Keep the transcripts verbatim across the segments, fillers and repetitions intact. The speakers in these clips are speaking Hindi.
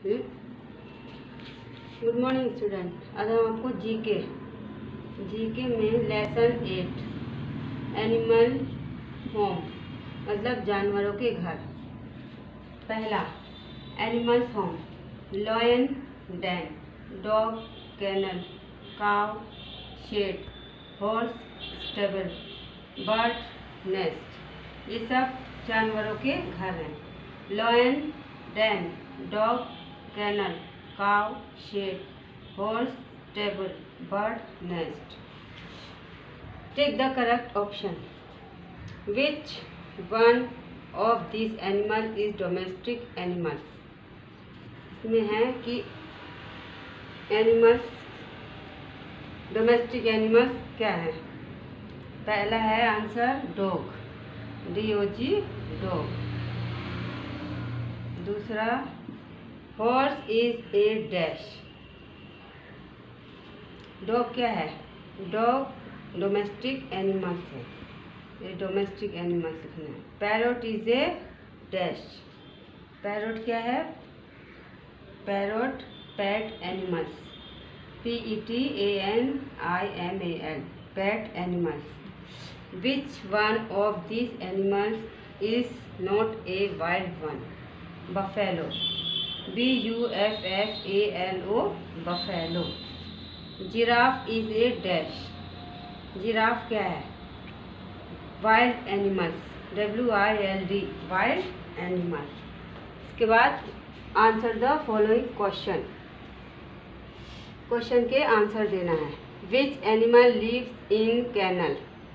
Good morning student. आज हम आपको जीके जीके में लेसन एट एनिमल होम मतलब जानवरों के घर। पहला animals home, lion den, dog kennel, cow shed, horse stable, bird nest. ये सब जानवरों के घर हैं। Lion den, dog kennel, cow shed, horse stable, bird nest. Take the correct option. Which one of this animal is domestic animal. इसमें है कि एनिमल्स डोमेस्टिक एनिमल्स क्या है। पहला है answer dog, D O G dog. दूसरा horse is a dash. Dog क्या है? डॉग डोमेस्टिक एनिमल्स है, ये डोमेस्टिक एनिमल्स लिखना है। Parrot is a dash. Parrot क्या है? Parrot pet animals, P E T A N I M A L, pet animals. Which one of this animals is not a wild one. Buffalo, B U F F A L O, buffalo. Giraffe is a dash. Giraffe क्या है? Wild animals, W I L D, wild animals. इसके बाद answer the following question. Question के आंसर देना है। Which animal lives in kennel.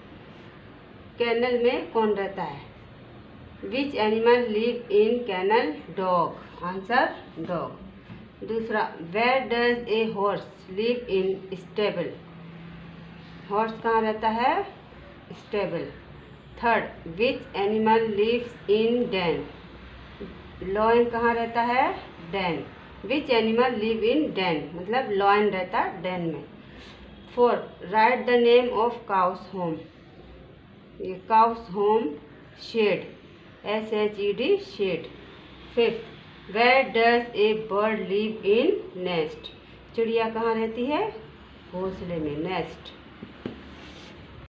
Kennel में कौन रहता है? Which animal live in kennel? Dog, answer dog. दूसरा where does a horse live in stable. Horse कहाँ रहता है? Stable. Third which animal lives in den. Lion कहाँ रहता है? Den. Which animal live in den मतलब लॉयन रहता डेन में। Fourth write the name of cow's home. ये cow's home shed, S H E D shed. Fifth where does a bird live in nest. चिड़िया कहाँ रहती है? घोंसले में, नेस्ट।